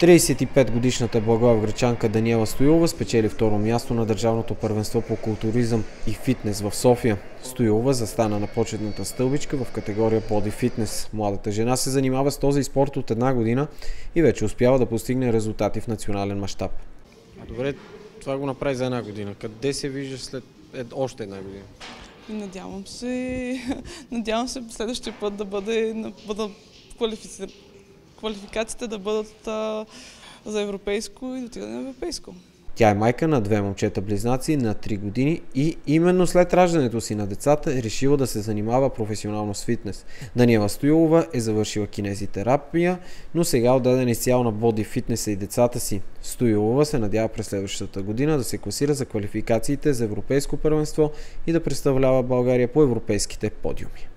35-годишната благоевградчанка Даниела Стоилова спечели второ място на Държавното първенство по културизъм и фитнес в София. Стоилова застана на почетната стълбичка в категория Боди фитнес. Младата жена се занимава с този спорт от една година и вече успява да постигне резултати в национален мащаб. Добре, това го направи за една година. Къде се виждаш след още една година? Надявам се следващия път да бъда квалификациите да бъдат за европейско и да отида на европейско. Тя е майка на две момчета-близнаци на 3 години и именно след раждането си на децата е решила да се занимава професионално с фитнес. Даниела Стоилова е завършила кинезитерапия, но сега отдадена изцяло на боди фитнеса и децата си. Стоилова се надява през следващата година да се класира за квалификациите за европейско първенство и да представлява България по европейските подиуми.